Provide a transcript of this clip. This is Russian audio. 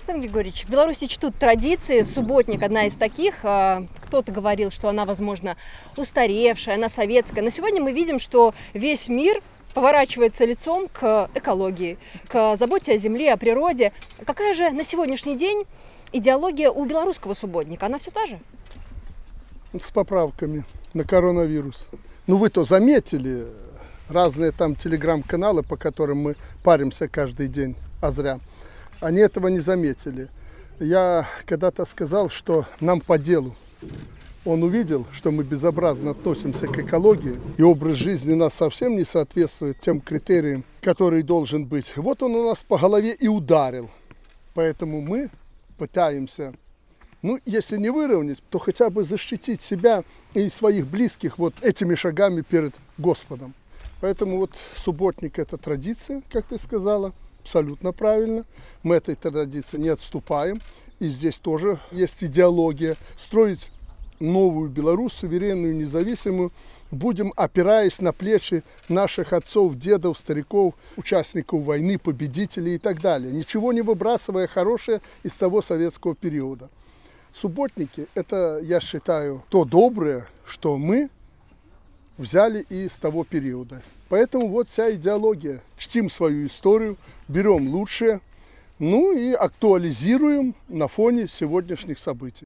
Александр Григорьевич, в Беларуси чтут традиции, субботник одна из таких. Кто-то говорил, что она, возможно, устаревшая, она советская. Но сегодня мы видим, что весь мир поворачивается лицом к экологии, к заботе о земле, о природе. Какая же на сегодняшний день идеология у белорусского субботника? Она все та же? С поправками на коронавирус. Ну вы-то заметили разные там телеграм-каналы, по которым мы паримся каждый день, а зря. Они этого не заметили. Я когда-то сказал, что нам по делу. Он увидел, что мы безобразно относимся к экологии, и образ жизни у нас совсем не соответствует тем критериям, которые должен быть. Вот он у нас по голове и ударил. Поэтому мы пытаемся, ну, если не выровнять, то хотя бы защитить себя и своих близких вот этими шагами перед Господом. Поэтому вот субботник – это традиция, как ты сказала. Абсолютно правильно. Мы этой традиции не отступаем. И здесь тоже есть идеология. Строить новую Беларусь, суверенную, независимую, будем, опираясь на плечи наших отцов, дедов, стариков, участников войны, победителей и так далее. Ничего не выбрасывая хорошее из того советского периода. Субботники – это, я считаю, то доброе, что мы взяли и из того периода. Поэтому вот вся идеология. Чтим свою историю, берем лучшее, ну и актуализируем на фоне сегодняшних событий.